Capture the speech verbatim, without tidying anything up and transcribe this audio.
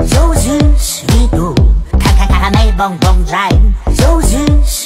就是一度，看看看看美蹦蹦转，就是。